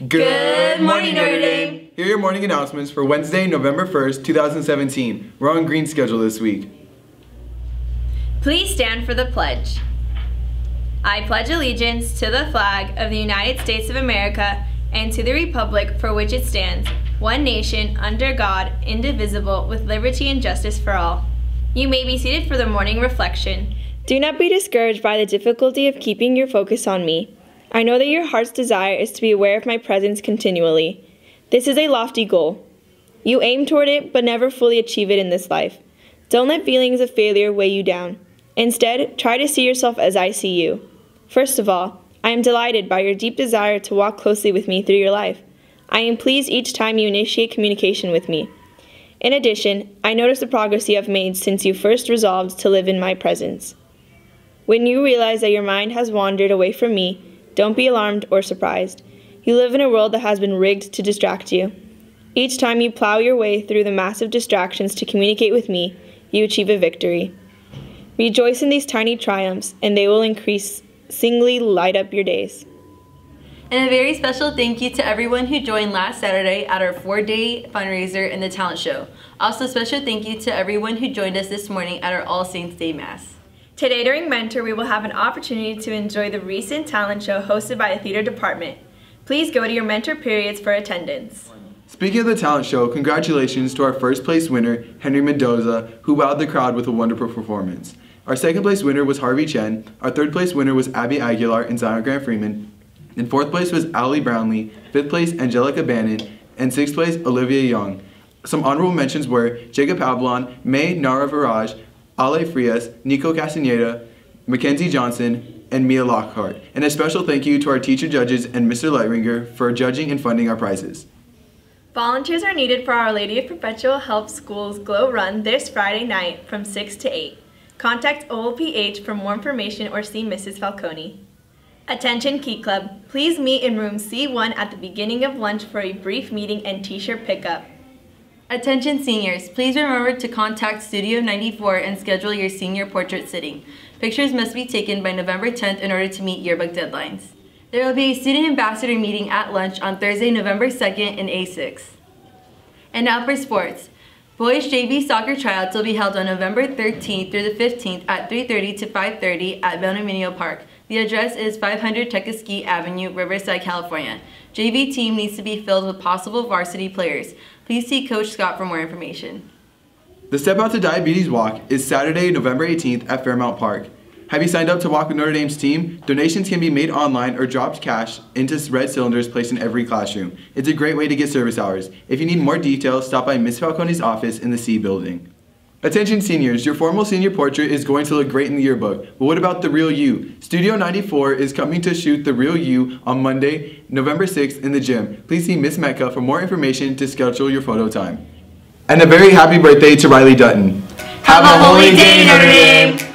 Good morning, Notre Dame! Here are your morning announcements for Wednesday, November 1st, 2017. We're on green schedule this week. Please stand for the pledge. I pledge allegiance to the flag of the United States of America and to the republic for which it stands, one nation, under God, indivisible, with liberty and justice for all. You may be seated for the morning reflection. Do not be discouraged by the difficulty of keeping your focus on me. I know that your heart's desire is to be aware of my presence continually. This is a lofty goal. You aim toward it, but never fully achieve it in this life. Don't let feelings of failure weigh you down. Instead, try to see yourself as I see you. First of all, I am delighted by your deep desire to walk closely with me through your life. I am pleased each time you initiate communication with me. In addition, I notice the progress you have made since you first resolved to live in my presence. When you realize that your mind has wandered away from me, don't be alarmed or surprised. You live in a world that has been rigged to distract you. Each time you plow your way through the massive distractions to communicate with me, you achieve a victory. Rejoice in these tiny triumphs, and they will increasingly light up your days. And a very special thank you to everyone who joined last Saturday at our 4-day fundraiser and the talent show. Also, special thank you to everyone who joined us this morning at our All Saints Day Mass. Today during Mentor, we will have an opportunity to enjoy the recent talent show hosted by the theater department. Please go to your Mentor periods for attendance. Speaking of the talent show, congratulations to our first place winner, Henry Mendoza, who wowed the crowd with a wonderful performance. Our second place winner was Harvey Chen, our third place winner was Abby Aguilar and Zion Grant Freeman, and fourth place was Ali Brownlee, fifth place Angelica Bannon, and sixth place Olivia Young. Some honorable mentions were Jacob Pavlon, May Nara Viraj, Ale Frias, Nico Castaneda, Mackenzie Johnson, and Mia Lockhart. And a special thank you to our teacher judges and Mr. Lightringer for judging and funding our prizes. Volunteers are needed for Our Lady of Perpetual Help School's Glow Run this Friday night from 6 to 8. Contact OLPH for more information or see Mrs. Falcone. Attention Key Club, please meet in room C1 at the beginning of lunch for a brief meeting and t-shirt pickup. Attention seniors, please remember to contact Studio 94 and schedule your senior portrait sitting. Pictures must be taken by November 10th in order to meet yearbook deadlines. There will be a student ambassador meeting at lunch on Thursday, November 2nd in A6. And now for sports. Boys JV soccer tryouts will be held on November 13th through the 15th at 3:30 to 5:30 at Benaminio Park. The address is 500 Tequesquite Avenue, Riverside, California. JV team needs to be filled with possible varsity players. Please see Coach Scott for more information. The Step Out to Diabetes Walk is Saturday, November 18th at Fairmount Park. Have you signed up to walk with Notre Dame's team? Donations can be made online or dropped cash into red cylinders placed in every classroom. It's a great way to get service hours. If you need more details, stop by Ms. Falcone's office in the C building. Attention seniors, your formal senior portrait is going to look great in the yearbook, but what about the real you? Studio 94 is coming to shoot the real you on Monday, November 6th in the gym. Please see Ms. Mecca for more information to schedule your photo time. And a very happy birthday to Riley Dutton. Have a holy day, Notre Dame!